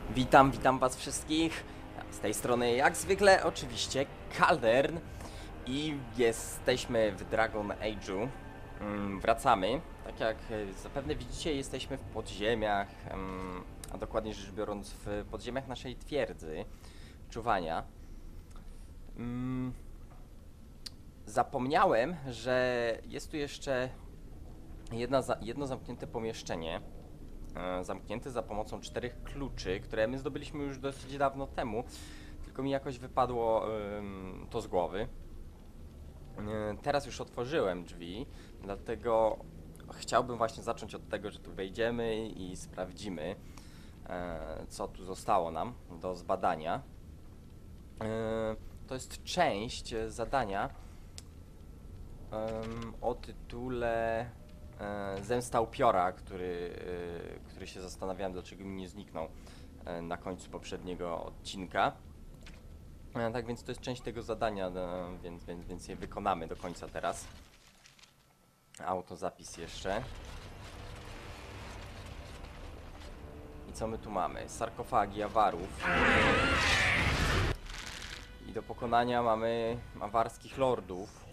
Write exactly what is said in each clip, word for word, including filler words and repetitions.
Witam, witam was wszystkich. Z tej strony jak zwykle oczywiście Caldern i jesteśmy w Dragon Age'u. Mm, wracamy. Tak jak zapewne widzicie, jesteśmy w podziemiach, mm, a dokładnie rzecz biorąc w podziemiach naszej twierdzy czuwania. Mm, zapomniałem, że jest tu jeszcze jedna za, jedno zamknięte pomieszczenie. Zamknięty za pomocą czterech kluczy, które my zdobyliśmy już dosyć dawno temu, tylko mi jakoś wypadło ym, to z głowy. Yy, teraz już otworzyłem drzwi, dlatego chciałbym właśnie zacząć od tego, że tu wejdziemy i sprawdzimy, yy, co tu zostało nam do zbadania. Yy, to jest część zadania yy, o tytule Zemsta upiora, który, który się zastanawiałem, dlaczego mi nie zniknął na końcu poprzedniego odcinka. Tak więc to jest część tego zadania, więc, więc, więc je wykonamy do końca teraz. Autozapis jeszcze. I co my tu mamy? Sarkofagi awarów. I do pokonania mamy awarskich lordów.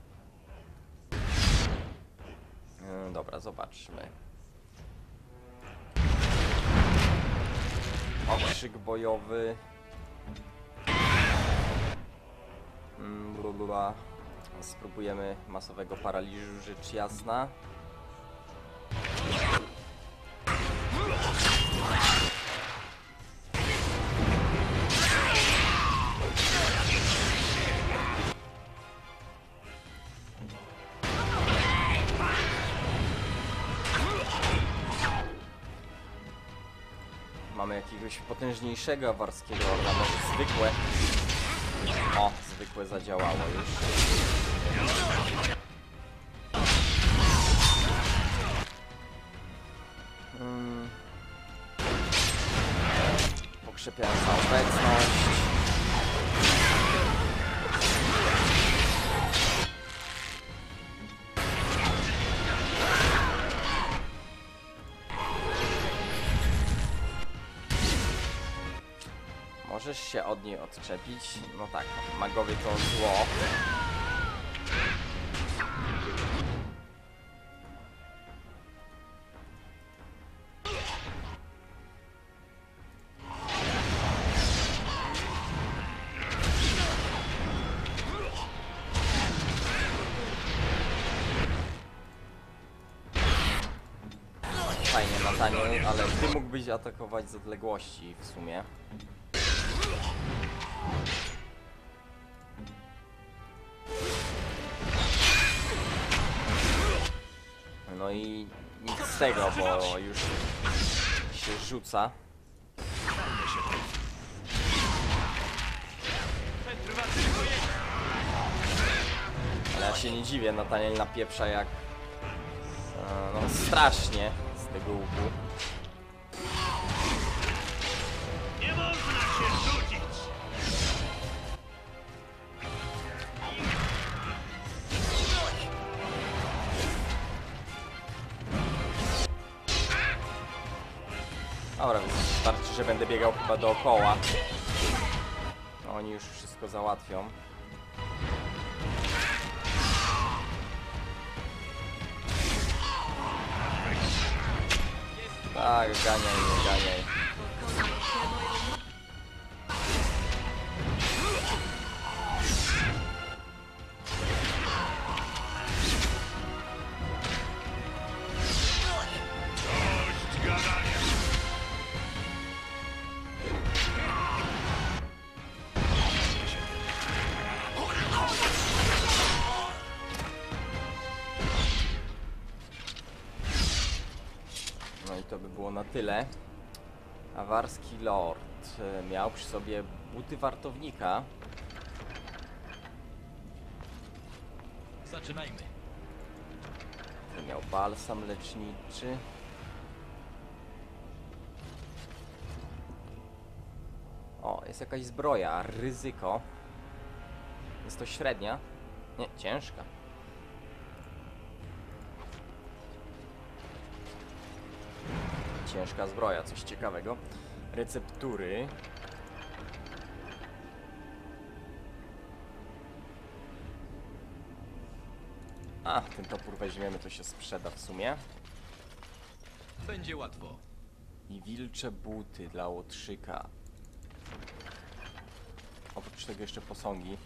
Dobra, zobaczmy. Okrzyk bojowy. Blubla. Spróbujemy masowego paraliżu, rzecz jasna. Mamy jakiegoś potężniejszego awarskiego orla, może zwykłe. O, zwykłe zadziałało już. Hmm. Pokrzepiająca obecność. Możesz się od niej odczepić? No tak, magowie to zło. Fajnie, Nathaniel, ale ty mógłbyś atakować z odległości w sumie. No i nic z tego, bo już się rzuca. Ale ja się nie dziwię, Nathaniel napieprza jak no strasznie z tego łuku. Nie można się rzucić! Dobra, wystarczy, że będę biegał chyba dookoła. Oni już wszystko załatwią. Tak, ganiaj mnie, ganiaj. No i to by było na tyle. Awarski Lord miał przy sobie buty wartownika. Zaczynajmy. Miał balsam leczniczy. O, jest jakaś zbroja, ryzyko. Jest to średnia? Nie, ciężka. Ciężka zbroja, coś ciekawego. receptury. A, ten topór weźmiemy, to się sprzeda w sumie. Będzie łatwo. I wilcze buty dla łotrzyka. Oprócz tego jeszcze posągi.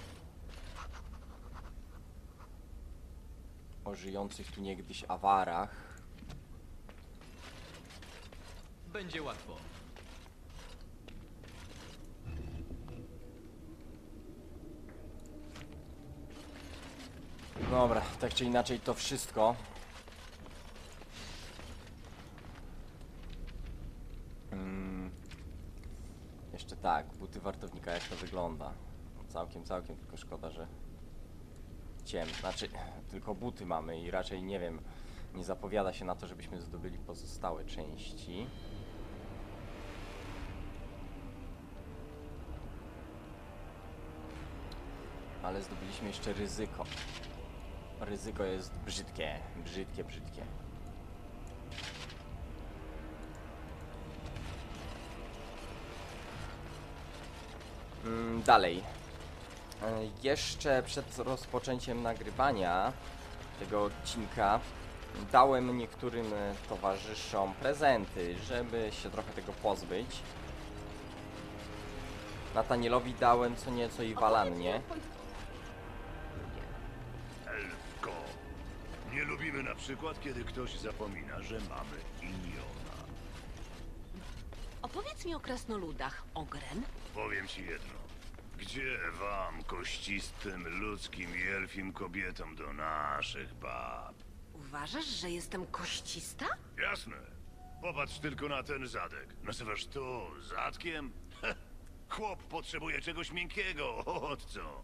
O żyjących tu niegdyś awarach. Będzie łatwo. Dobra, tak czy inaczej to wszystko. Mm. Jeszcze tak, buty wartownika, jak to wygląda. Całkiem, całkiem, tylko szkoda, że ciem. Znaczy, tylko buty mamy i raczej, nie wiem, nie zapowiada się na to, żebyśmy zdobyli pozostałe części. Ale zdobyliśmy jeszcze ryzyko. Ryzyko jest brzydkie, brzydkie, brzydkie. Mm, dalej. E, jeszcze przed rozpoczęciem nagrywania tego odcinka dałem niektórym towarzyszom prezenty, żeby się trochę tego pozbyć. Natanielowi dałem co nieco i Walannie. Elfko. Nie lubimy na przykład, kiedy ktoś zapomina, że mamy imiona. Opowiedz mi o krasnoludach, Ogren. Powiem ci jedno. Gdzie wam, kościstym, ludzkim i elfim kobietom do naszych bab? Uważasz, że jestem koścista? Jasne. Popatrz tylko na ten zadek. Nazywasz to zadkiem? Heh. Chłop potrzebuje czegoś miękkiego, od co?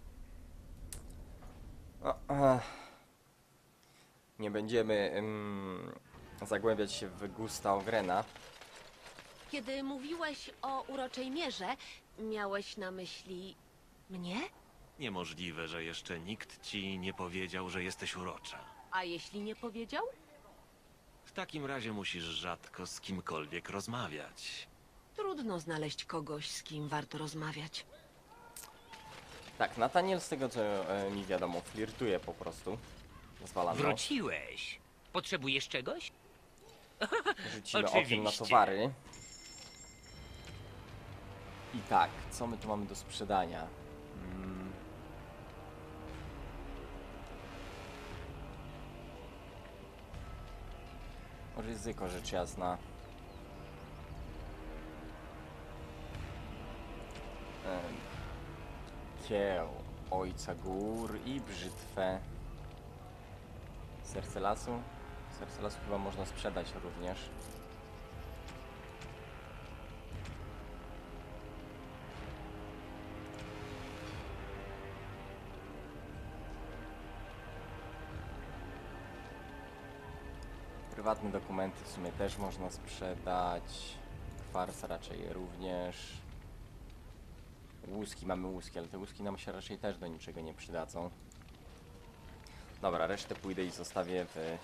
O, ech. Nie będziemy ym, zagłębiać się w gusta Ogrena. Kiedy mówiłeś o uroczej mierze, miałeś na myśli mnie? Niemożliwe, że jeszcze nikt ci nie powiedział, że jesteś urocza. A jeśli nie powiedział? W takim razie musisz rzadko z kimkolwiek rozmawiać. Trudno znaleźć kogoś, z kim warto rozmawiać. Tak, Nataniel z tego co e, mi wiadomo flirtuje po prostu z Walanną. Wróciłeś. Potrzebujesz czegoś? Rzucimy okiem na Oczywiście. towary. I tak, co my tu mamy do sprzedania? Mm. Ryzyko, rzecz jasna. Em, Kieł Ojca Gór i brzytwę. Serce lasu? Serce lasu chyba można sprzedać również. Prywatne dokumenty w sumie też można sprzedać. Kwarc raczej również. Łuski, mamy łuski, ale te łuski nam się raczej też do niczego nie przydadzą. Dobra, resztę pójdę i zostawię w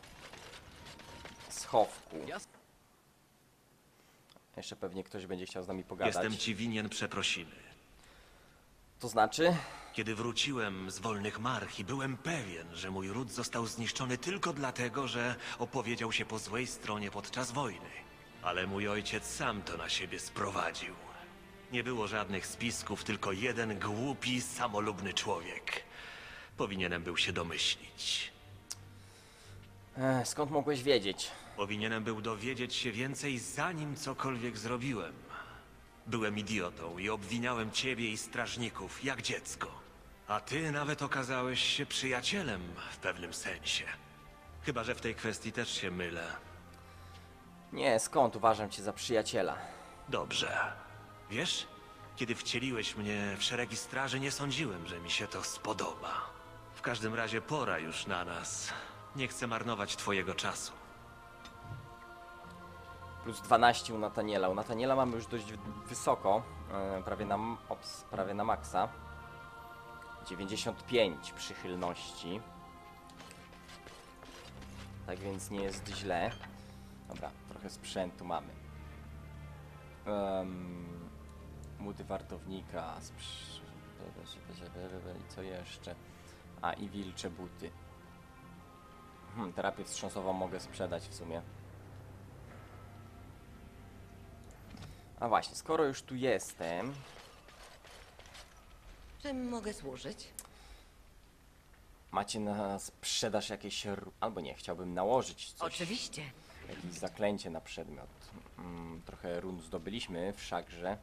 schowku. Jas- Jeszcze pewnie ktoś będzie chciał z nami pogadać. Jestem ci winien przeprosiny. To znaczy? Kiedy wróciłem z wolnych march, byłem pewien, że mój ród został zniszczony tylko dlatego, że opowiedział się po złej stronie podczas wojny. Ale mój ojciec sam to na siebie sprowadził. Nie było żadnych spisków, tylko jeden głupi, samolubny człowiek. Powinienem był się domyślić. Ech, skąd mogłeś wiedzieć? Powinienem był dowiedzieć się więcej, zanim cokolwiek zrobiłem. Byłem idiotą i obwiniałem ciebie i strażników, jak dziecko. A ty nawet okazałeś się przyjacielem w pewnym sensie. Chyba że w tej kwestii też się mylę. Nie, skąd uważam cię za przyjaciela? Dobrze. Wiesz, kiedy wcieliłeś mnie w szeregi straży, nie sądziłem, że mi się to spodoba. W każdym razie pora już na nas. Nie chcę marnować twojego czasu. Plus dwanaście u Nataniela. U Nataniela mamy już dość wysoko, e, prawie na, m- ops, prawie na maksa. dziewięćdziesiąt pięć przychylności. Tak więc nie jest źle. Dobra, trochę sprzętu mamy. Um, buty wartownika. Sprz- I co jeszcze? A, i wilcze buty. Hmm, terapię wstrząsową mogę sprzedać w sumie. A właśnie, skoro już tu jestem... Czym mogę służyć? Macie na sprzedaż jakieś... ru- Albo nie, chciałbym nałożyć coś. Oczywiście. Jakieś zaklęcie na przedmiot. Mm, trochę run zdobyliśmy, wszakże.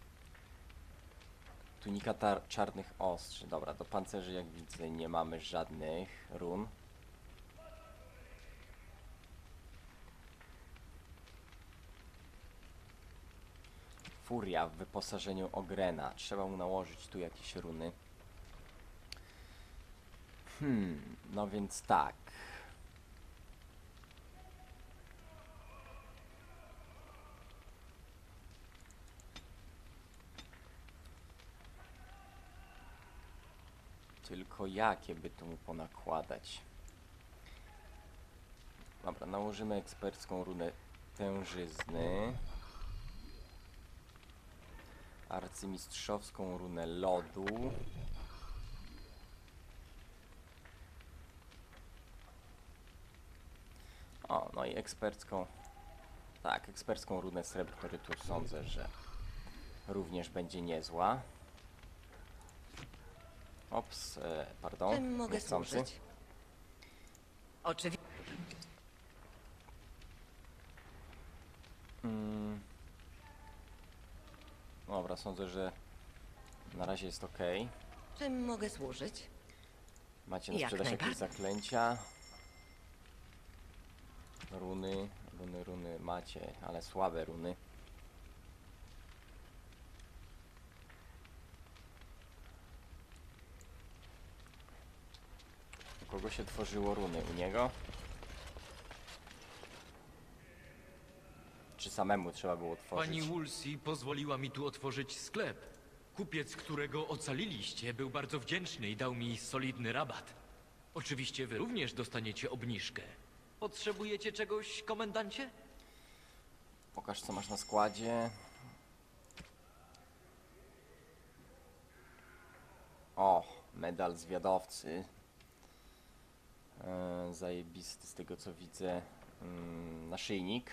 Tunika tar- czarnych ostrzy. Dobra, do pancerzy jak widzę nie mamy żadnych run. Furia w wyposażeniu Ogrena. Trzeba mu nałożyć tu jakieś runy. Hmm, no więc tak. Tylko jakie by tu mu ponakładać? Dobra, nałożymy ekspercką runę tężyzny. Arcymistrzowską runę lodu. O, no i ekspercką... Tak, ekspercką runę srebrnorytu sądzę, że również będzie niezła. Ops, e, pardon. Czym mogę niechcący. służyć? Oczywiście. Mm. Dobra, sądzę, że na razie jest ok. Czym mogę służyć? Macie na Jak sprzedaż jakieś najbardziej. zaklęcia? Runy, runy, runy macie, ale słabe runy. U kogo się tworzyło runy? U niego? Czy samemu trzeba było tworzyć? Pani Woolsey pozwoliła mi tu otworzyć sklep. Kupiec, którego ocaliliście, był bardzo wdzięczny i dał mi solidny rabat. Oczywiście wy również dostaniecie obniżkę. Potrzebujecie czegoś, komendancie? Pokaż, co masz na składzie. O, medal zwiadowcy. E, zajebisty z tego, co widzę. Mm, naszyjnik.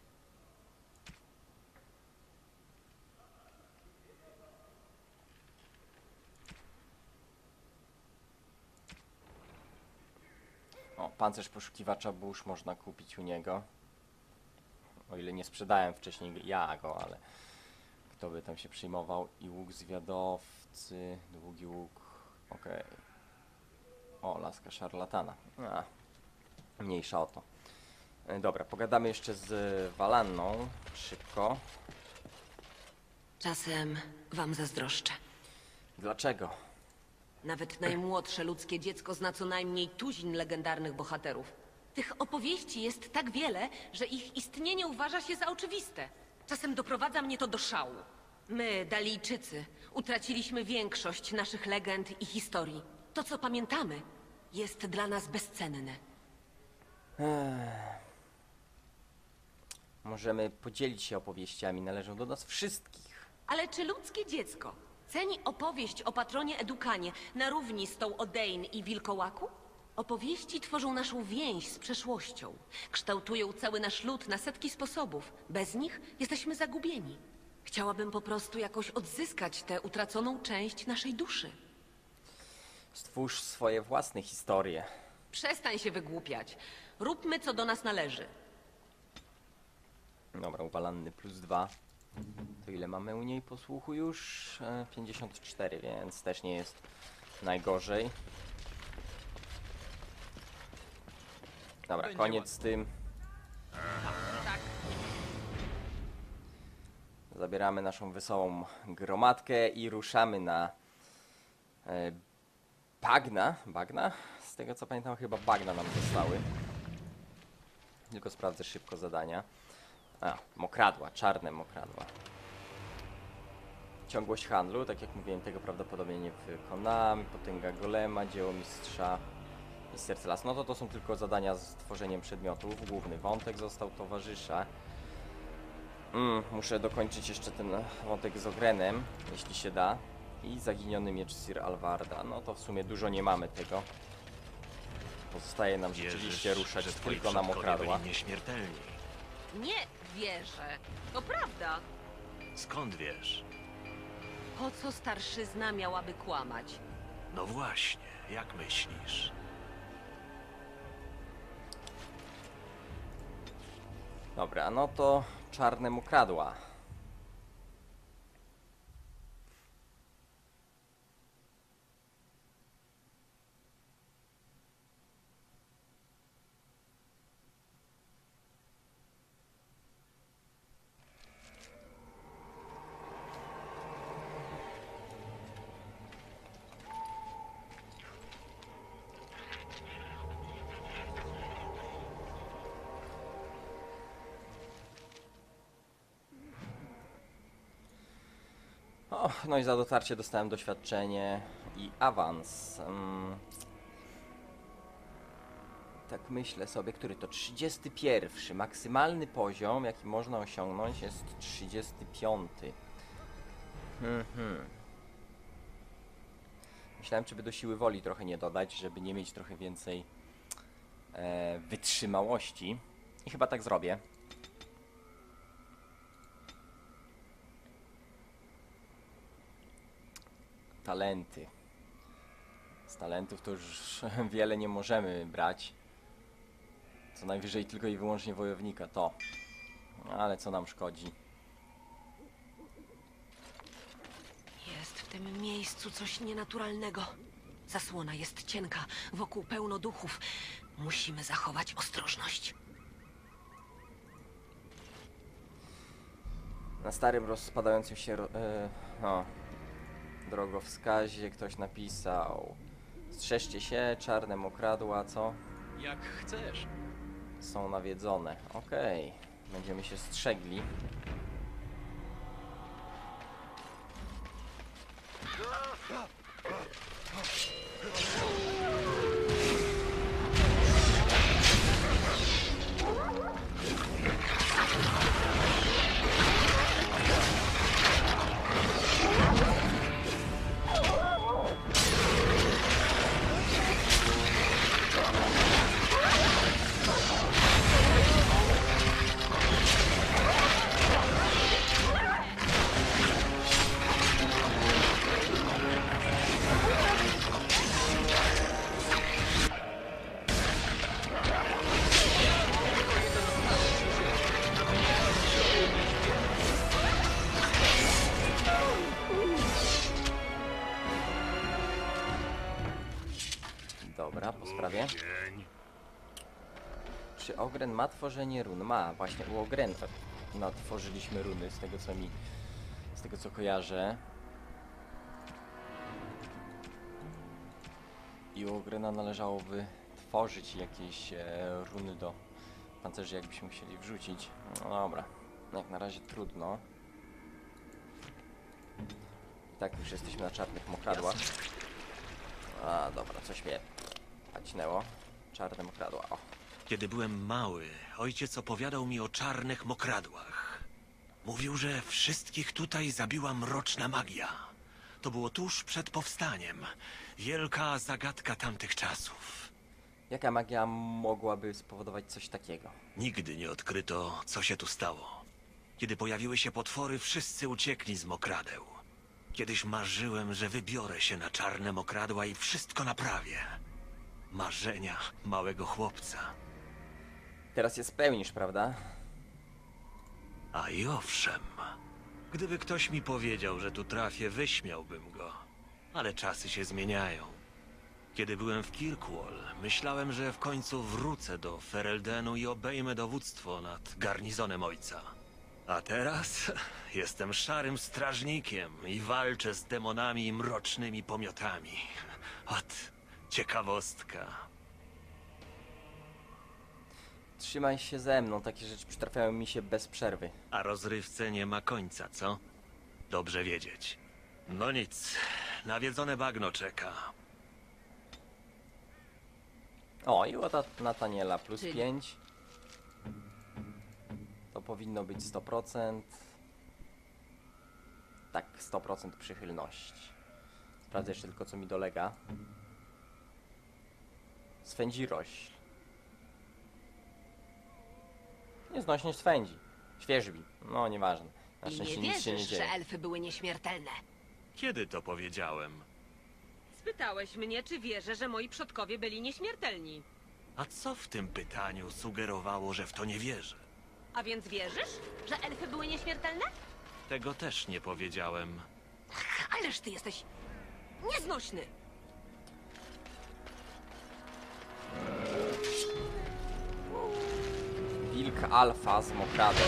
O, pancerz poszukiwacza burz można kupić u niego. O ile nie sprzedałem wcześniej ja go, ale kto by tam się przyjmował. I łuk zwiadowcy, długi łuk, okej. O, laska szarlatana. A, mniejsza o to. E, Dobra, pogadamy jeszcze z Walanną, szybko. Czasem wam zazdroszczę. Dlaczego? Nawet najmłodsze ludzkie dziecko zna co najmniej tuzin legendarnych bohaterów. Tych opowieści jest tak wiele, że ich istnienie uważa się za oczywiste. Czasem doprowadza mnie to do szału. My, Dalijczycy, utraciliśmy większość naszych legend i historii. To, co pamiętamy, jest dla nas bezcenne. Możemy podzielić się opowieściami, należą do nas wszystkich. Ale czy ludzkie dziecko ceni opowieść o patronie Edukanie na równi z tą o Dane i Wilkołaku? Opowieści tworzą naszą więź z przeszłością. Kształtują cały nasz lud na setki sposobów. Bez nich jesteśmy zagubieni. Chciałabym po prostu jakoś odzyskać tę utraconą część naszej duszy. Stwórz swoje własne historie. Przestań się wygłupiać. Róbmy, co do nas należy. Dobra, uwalanny plus dwa. To ile mamy u niej posłuchu już? E, pięćdziesiąt cztery, więc też nie jest najgorzej. Dobra, Będzie koniec z tym. Tak. Zabieramy naszą wesołą gromadkę i ruszamy na e, bagna. Bagna? Z tego co pamiętam, chyba bagna nam zostały. Tylko sprawdzę szybko zadania. A, mokradła, czarne mokradła. Ciągłość handlu, tak jak mówiłem, tego prawdopodobnie nie wykonamy. Potęga golema, dzieło mistrza i serce lasu. No to to są tylko zadania z tworzeniem przedmiotów. Główny wątek został towarzysza. Mm, muszę dokończyć jeszcze ten wątek z Ogrenem, jeśli się da. I zaginiony miecz Sir Alvarda. No to w sumie dużo nie mamy tego. Pozostaje nam rzeczywiście Wierzysz, ruszać że twoi tylko na przodkowie mokradła. byli nieśmiertelni. Nie wierzę. To prawda. Skąd wiesz? Po co starszyzna miałaby kłamać? No właśnie, jak myślisz? Dobra, no to czarne mokradła. O, no i za dotarcie dostałem doświadczenie i awans. Mm. Tak myślę sobie, który to trzydziesty pierwszy. Maksymalny poziom, jaki można osiągnąć, jest trzydziesty piąty. Mhm. Myślałem, czy by do siły woli trochę nie dodać, żeby nie mieć trochę więcej e, wytrzymałości. I chyba tak zrobię. Talenty. Z talentów to już wiele nie możemy brać. Co najwyżej tylko i wyłącznie wojownika, to. Ale co nam szkodzi. Jest w tym miejscu coś nienaturalnego. Zasłona jest cienka, wokół pełno duchów. Musimy zachować ostrożność. Na starym rozpadającym się ro- e, no, drogowskazie ktoś napisał: strzeżcie się, czarne mokradła, co? Jak chcesz. Są nawiedzone. Okej, będziemy się strzegli. Dobra, po sprawie. Dzień. Czy Ogren ma tworzenie run? Ma, właśnie u Ogrena natworzyliśmy runy, z tego co mi, z tego co kojarzę. I u Ogrena należałoby tworzyć jakieś e, runy do pancerzy, jakbyśmy chcieli wrzucić. No dobra, jak na razie trudno. I tak już jesteśmy na czarnych mokradłach. A dobra, coś mnie paćnęło. Czarne mokradła, o. Kiedy byłem mały, ojciec opowiadał mi o czarnych mokradłach. Mówił, że wszystkich tutaj zabiła mroczna magia. To było tuż przed powstaniem. Wielka zagadka tamtych czasów. Jaka magia mogłaby spowodować coś takiego? Nigdy nie odkryto, co się tu stało. Kiedy pojawiły się potwory, wszyscy uciekli z mokradeł. Kiedyś marzyłem, że wybiorę się na czarne mokradła i wszystko naprawię. Marzenia małego chłopca. Teraz je spełnisz, prawda? A i owszem, gdyby ktoś mi powiedział, że tu trafię, wyśmiałbym go. Ale czasy się zmieniają. Kiedy byłem w Kirkwall, myślałem, że w końcu wrócę do Fereldenu i obejmę dowództwo nad garnizonem ojca. A teraz jestem szarym strażnikiem i walczę z demonami i mrocznymi pomiotami. Ot, ciekawostka. Trzymaj się ze mną, takie rzeczy przytrafiają mi się bez przerwy. A rozrywce nie ma końca, co? Dobrze wiedzieć. No nic, nawiedzone bagno czeka. O, i od Nataniela plus Czyli- pięć. To powinno być sto procent. Tak, sto procent przychylności. Sprawdzę jeszcze tylko, co mi dolega. Swędzi rośl. Nieznośnie swędzi. Świeżbi. No, nieważne. Na I szczęście nie nic się nie wierzysz, dzieje. że elfy były nieśmiertelne. Kiedy to powiedziałem? Spytałeś mnie, czy wierzę, że moi przodkowie byli nieśmiertelni. A co w tym pytaniu sugerowało, że w to nie wierzę? A więc wierzysz, że elfy były nieśmiertelne? Tego też nie powiedziałem. Ależ ty jesteś nieznośny. Wilk alfa z mokradą.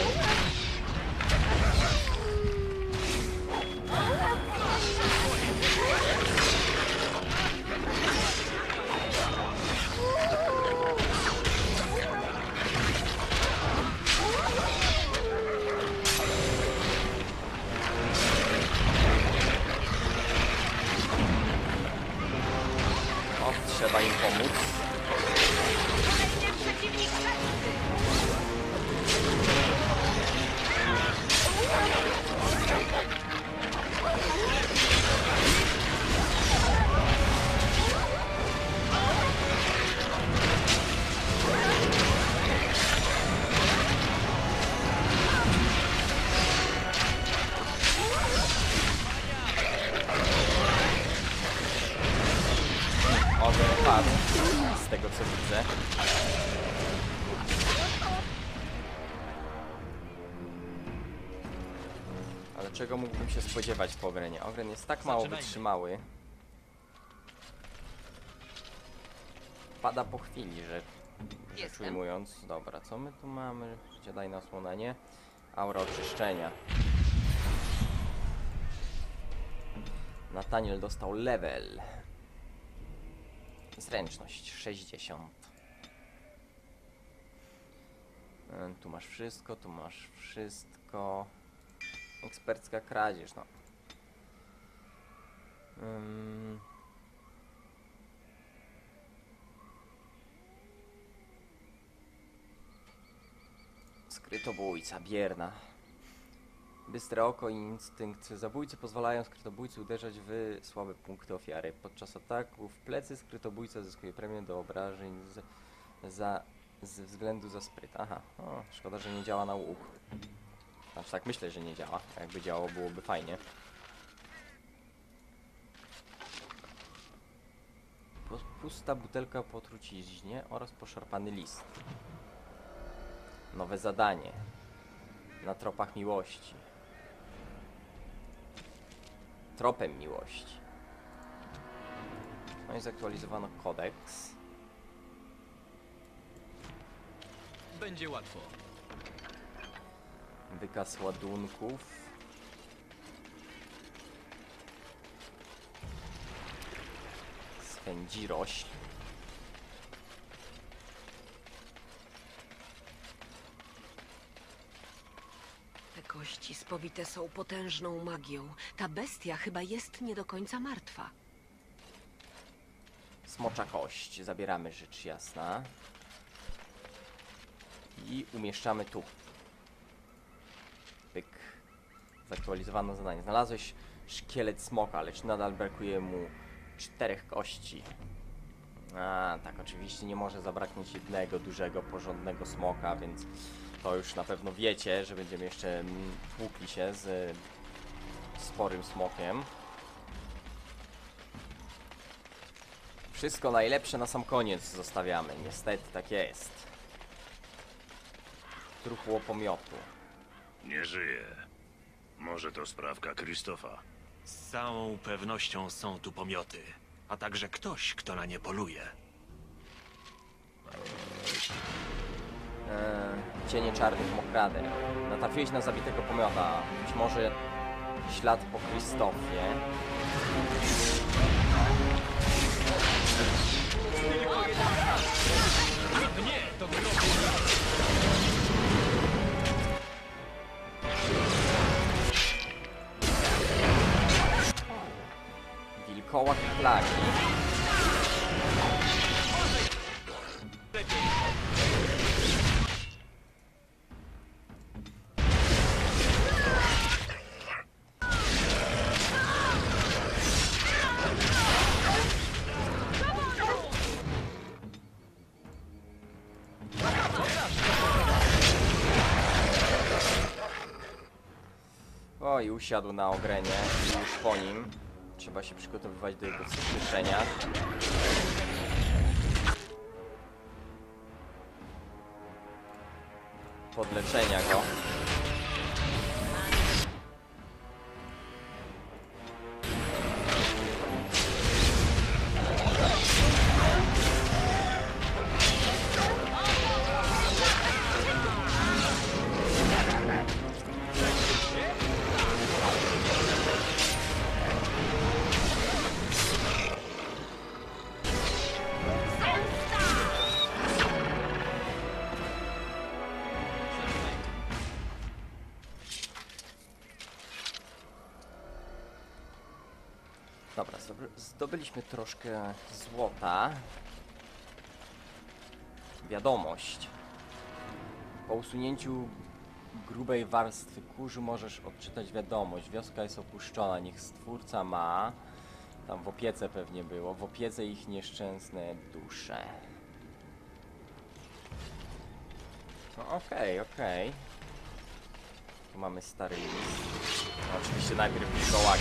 O, trzeba im pomóc. Kolejny przeciwnik klasy. Ogień padł, z tego co widzę. Ale czego mógłbym się spodziewać po Ogrenie? Ogren jest tak mało Zaczynajmy. wytrzymały. Pada po chwili, że, rzecz Jestem. ujmując. Dobra, co my tu mamy? Życie daj na osłonenie. Aura oczyszczenia. Nathaniel dostał level. Zręczność sześćdziesiąt. E, Tu masz wszystko, tu masz wszystko. Ekspercka kradzież, no. Ym. Skrytobójca, bierna. Bystre oko i instynkt zabójcy pozwalają skrytobójcy uderzać w słabe punkty ofiary. Podczas ataku w plecy skrytobójca zyskuje premię do obrażeń z, za, ze względu za spryt. Aha, o, szkoda, że nie działa na łuk. Znaczy tak myślę, że nie działa. Jakby działało, byłoby fajnie. Pusta butelka po truciźnie oraz poszarpany list. Nowe zadanie. Na tropach miłości. Tropem miłości. No i zaktualizowano kodeks. Będzie łatwo. Wykaz ładunków. Swędzi rośl. Te kości spowite są potężną magią. Ta bestia chyba jest nie do końca martwa. Smocza kość. Zabieramy rzecz jasna. I umieszczamy tu. Pyk. Zaktualizowano zadanie. Znalazłeś szkielet smoka, lecz nadal brakuje mu czterech kości. A, tak, oczywiście nie może zabraknąć jednego dużego, porządnego smoka, więc to już na pewno wiecie, że będziemy jeszcze mm, tłukli się z sporym smokiem. Wszystko najlepsze na sam koniec zostawiamy. Niestety tak jest. Truchło pomiotu. Nie żyje. Może to sprawka Krzysztofa. Z całą pewnością są tu pomioty, a także ktoś, kto na nie poluje. Eee, cienie czarnych mokrader. Natrafiłeś na zabitego pomiota. Być może ślad po Krzysztofie. Nie, to było... Wilkołak i plagi. O, i usiadł na ogrenie, już po nim. Trzeba się przygotowywać do jego wskrzeszenia. Podleczenia go. Dobra, zdoby- zdobyliśmy troszkę złota. Wiadomość. Po usunięciu grubej warstwy kurzu możesz odczytać wiadomość. Wioska jest opuszczona, niech stwórca ma... Tam w opiece pewnie było. W opiece ich nieszczęsne dusze. No okej, okay, okej. Okay. Tu mamy stary list. No, oczywiście najpierw wilkołaki.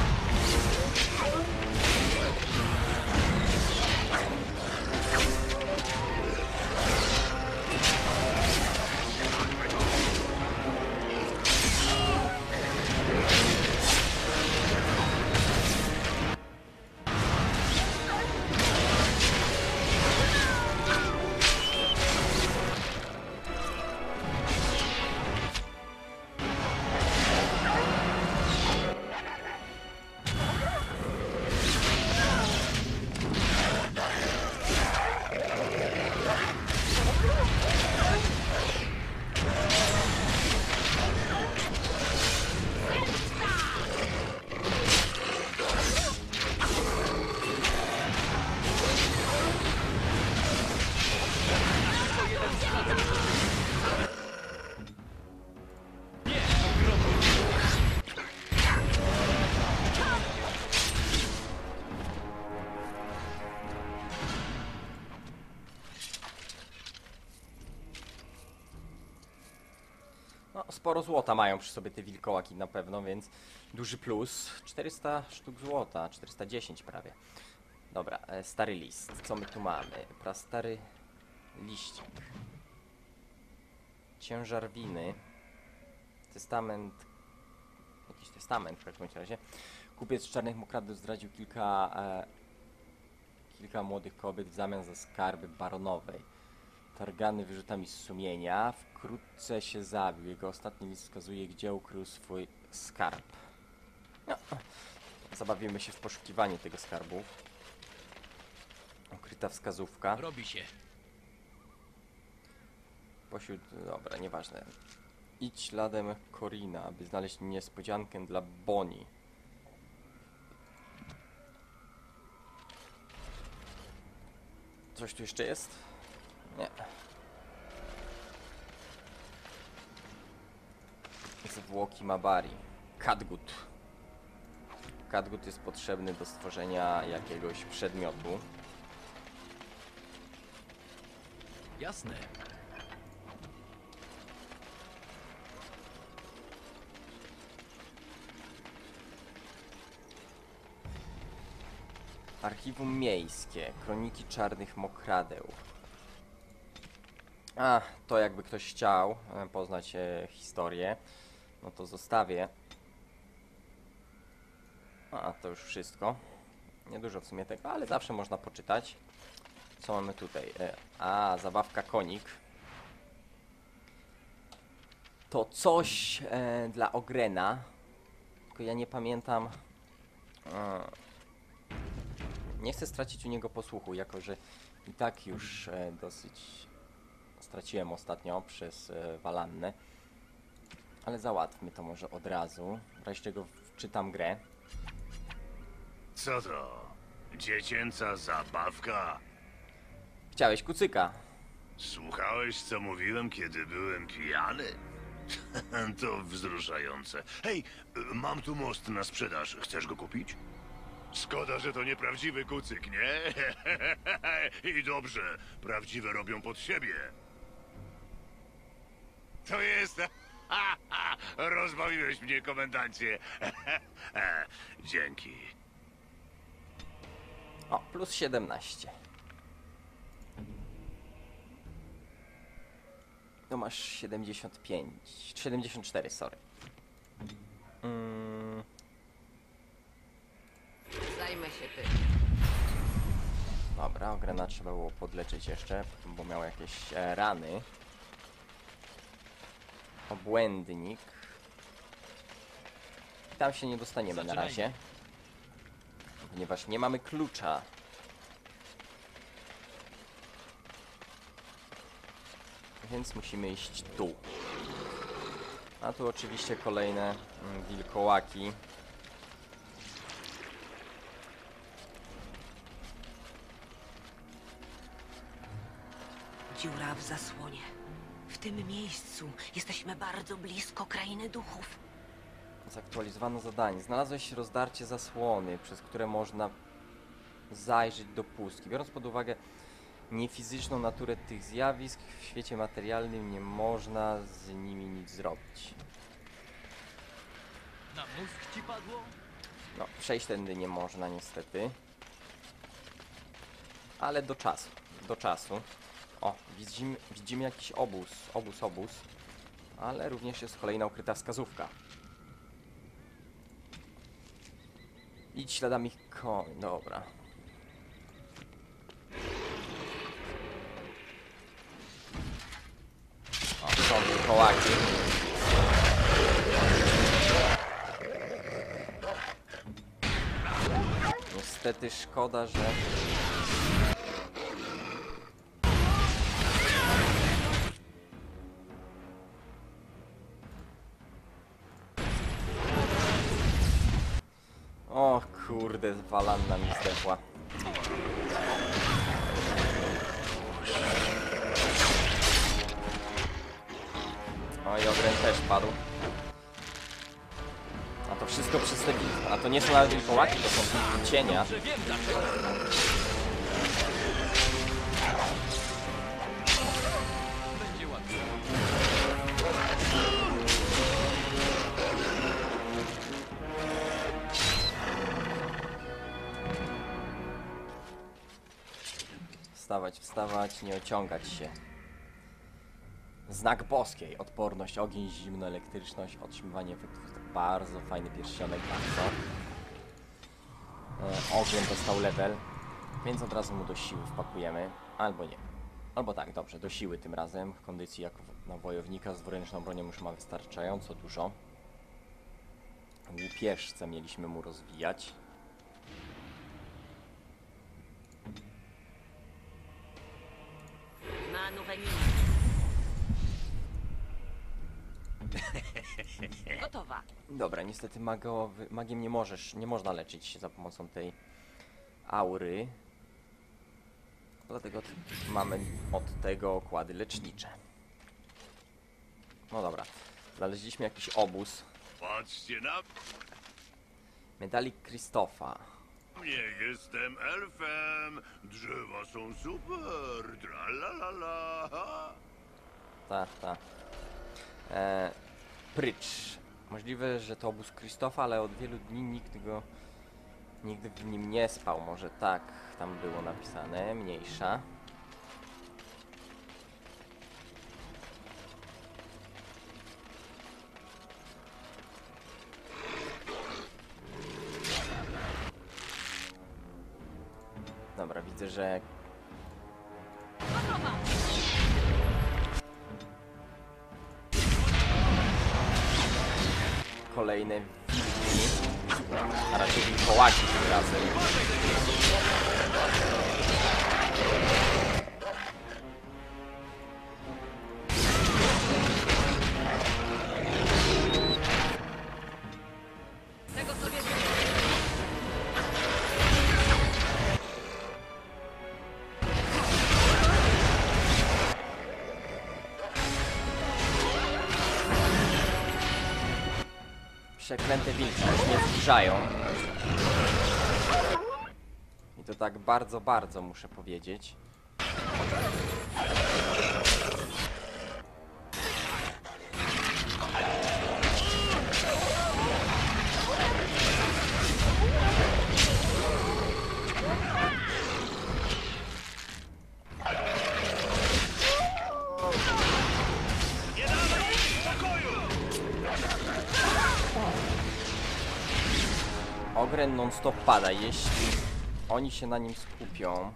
No, sporo złota mają przy sobie te wilkołaki na pewno, więc duży plus. czterysta sztuk złota, czterysta dziesięć prawie. Dobra, e, stary list. Co my tu mamy? Prastary liścik. Ciężar winy. Testament. Jakiś testament w każdym razie. Kupiec czarnych mokradów zdradził kilka e, kilka młodych kobiet w zamian za skarby baronowej. Targany wyrzutami z sumienia. Wkrótce się zabił. Jego ostatni list wskazuje, gdzie ukrył swój skarb. No, zabawimy się w poszukiwanie tego skarbu. Ukryta wskazówka. Robi się. Pośród... Dobra, nieważne. Idź śladem Corina, aby znaleźć niespodziankę dla Bonnie. Coś tu jeszcze jest? Nie. Zwłoki Mabari. Kadgut. Kadgut jest potrzebny do stworzenia jakiegoś przedmiotu. Jasne. Archiwum miejskie. Kroniki czarnych mokradeł. A, to jakby ktoś chciał e, poznać e, historię, no to zostawię. A, to już wszystko. Niedużo w sumie tego, ale zawsze można poczytać. Co mamy tutaj? E, a, zabawka konik. To coś e, dla Ogrena. Tylko ja nie pamiętam... E, nie chcę stracić u niego posłuchu, jako że i tak już e, dosyć straciłem ostatnio przez e, Walannę. Ale załatwmy to może od razu. W razie czego wczytam grę. Co to? Dziecięca zabawka? Chciałeś kucyka. Słuchałeś, co mówiłem, kiedy byłem pijany? To wzruszające. Hej, mam tu most na sprzedaż. Chcesz go kupić? Szkoda, że to nieprawdziwy kucyk, nie? I dobrze, prawdziwe robią pod siebie. To jest Rozbawiłeś mnie, komendancie. Dzięki. O, plus siedemnaście. No masz siedemdziesiąt pięć, siedemdziesiąt cztery, sorry. Mm, Zajmę się tym. dobra, Ogrena trzeba było podleczyć jeszcze, bo miał jakieś e, rany. Obłędnik. Tam się nie dostaniemy na razie, ponieważ nie mamy klucza. Więc musimy iść tu. A tu oczywiście kolejne mm, wilkołaki. Dziura w zasłonie. W tym miejscu jesteśmy bardzo blisko krainy duchów. Zaktualizowano zadanie. Znalazłeś rozdarcie zasłony, przez które można zajrzeć do pustki. Biorąc pod uwagę niefizyczną naturę tych zjawisk, w świecie materialnym nie można z nimi nic zrobić. Na mózg ci padło? No, przejść tędy nie można niestety. Ale do czasu. Do czasu. O, widzimy, widzimy jakiś obóz. Obóz, obóz. Ale również jest kolejna ukryta wskazówka. Idź śladami koń. Dobra. O, są wilkołaki. Niestety szkoda, że... O kurde, walanna mi zdechła. O i Ogren też padł. A to wszystko przez te wilki. A to nie są nawet wilkołaki, to są wilki cienia. Że wiem dlaczego. Będzie łatwiej. Wstawać, wstawać, nie ociągać się. Znak boskiej. Odporność, ogień, zimno, elektryczność, otrzymywanie efektów. Bardzo fajny pierścionek, bardzo. E, ogień dostał level, więc od razu mu do siły wpakujemy. Albo nie. Albo tak, dobrze, do siły tym razem. W kondycji jako na wojownika z dwuręczną bronią już ma wystarczająco dużo. Łupieżce mieliśmy mu rozwijać. Na nowe Gotowa. Dobra, niestety magowy, magiem nie możesz, nie można leczyć się za pomocą tej aury. Dlatego mamy od tego okłady lecznicze. No dobra, znaleźliśmy jakiś obóz. Patrzcie na Medalik Krzysztofa. mnie, jestem elfem. Drzewa są super. Tralalala. Ta, ta. E, prycz. Możliwe, że to obóz Krzysztofa, ale od wielu dni nikt go nigdy w nim nie spał. Może tak tam było napisane, mniejsza. Dobra, widzę, że kolejne wilki, a raczej wilkołaki tym razem. Tego sobie Przeklęte wilki już mnie zbliżają. I to tak bardzo, bardzo muszę powiedzieć. teren non-stop pada, jeśli oni się na nim skupią.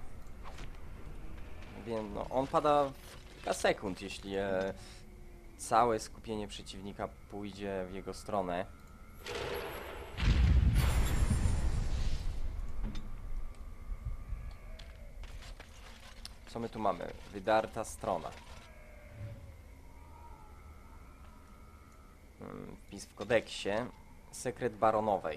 Więc no, on pada w kilka sekund, jeśli e, całe skupienie przeciwnika pójdzie w jego stronę. Co my tu mamy? Wydarta strona. Hmm, wpis w kodeksie. Sekret baronowej.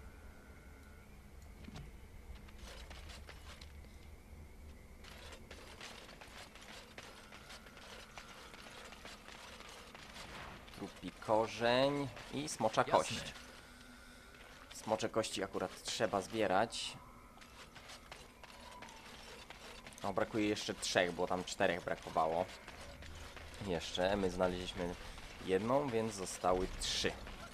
Trupi korzeń i smocza kość. Jasne. Smocze kości akurat trzeba zbierać. No, brakuje jeszcze trzech, bo tam czterech brakowało. Jeszcze, my znaleźliśmy jedną, więc zostały trzy.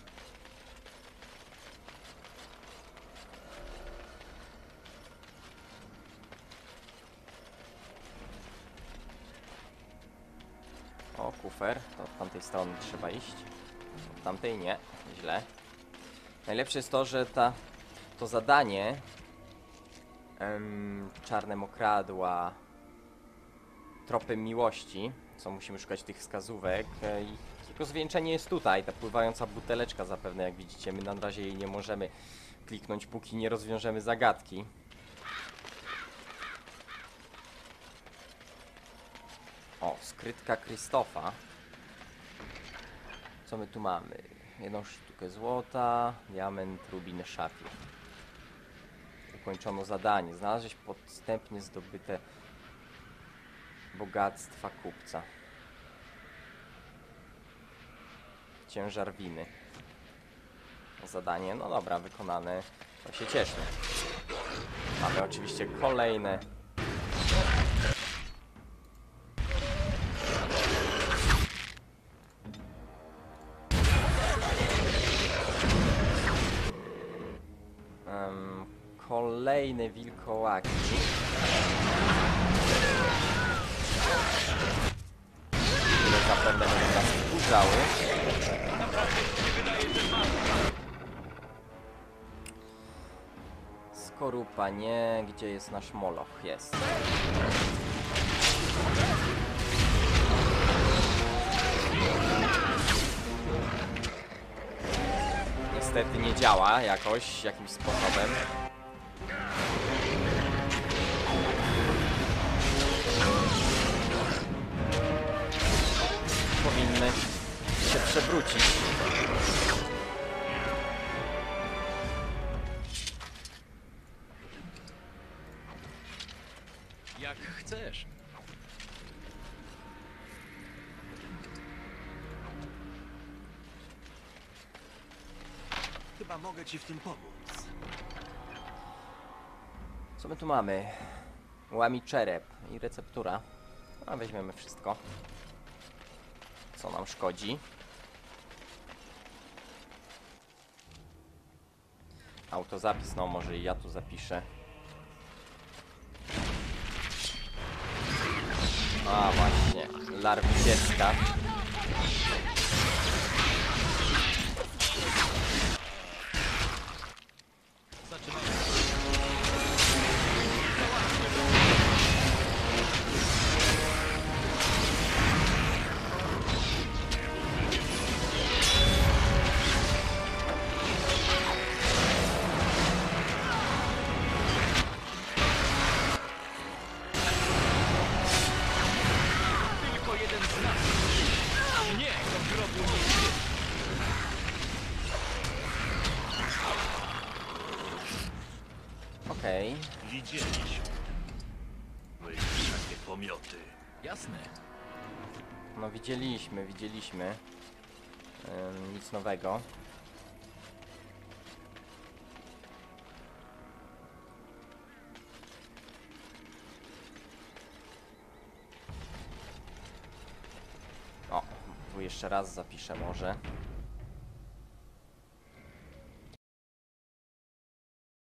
O, kufer, to od tamtej strony trzeba iść. Od tamtej nie, źle. Najlepsze jest to, że ta, to zadanie em, czarne mokradła, tropy miłości, co musimy szukać tych wskazówek e, i jego zwieńczenie jest tutaj, ta pływająca buteleczka zapewne, jak widzicie, my na razie jej nie możemy kliknąć, póki nie rozwiążemy zagadki. O, skrytka Krzysztofa. Co my tu mamy? Jedną sztukę złota, diament, rubin, szafir. Ukończono zadanie. Znalazłeś podstępnie zdobyte bogactwa kupca. Ciężar winy. Zadanie, no dobra, wykonane. To się cieszmy. Mamy oczywiście kolejne. Um, kolejne wilkołaki. Które zapewne będą nas wkurzały. Skorupa nie. Gdzie jest nasz moloch? Jest. Niestety nie działa jakoś, jakimś sposobem. Powinny się przewrócić. Jak chcesz. Chyba mogę ci w tym pomóc. Co my tu mamy? Łami czerep i receptura. A weźmiemy wszystko, co nam szkodzi. Autozapis, no może i ja tu zapiszę. A właśnie, larwy dziecka. Zaczynamy. Tylko jeden z nas. A mnie do grobu nie idzie. Okej. Widzieliśmy. No i takie pomioty. Jasne. No widzieliśmy, widzieliśmy. Ym, nic nowego. O, tu jeszcze raz zapiszę może.